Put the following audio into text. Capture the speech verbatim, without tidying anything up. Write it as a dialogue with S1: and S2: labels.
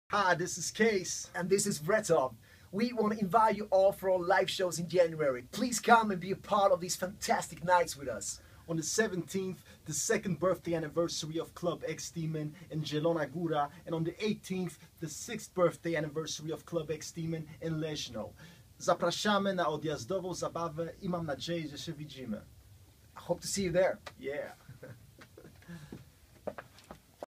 S1: Hi, this is Kase.
S2: And this is Wrethov. We want to invite you all for our live shows in January. Please come and be a part of these fantastic nights with us.
S1: On the seventeenth, the second birthday anniversary of Club X Demon in Zielona, Góra, and on the eighteenth, the sixth birthday anniversary of Club X Demon in Leszno. Zapraszamy na odjazdową zabawę i mam nadzieję, że się widzimy.
S2: I hope to see you there.
S1: Yeah.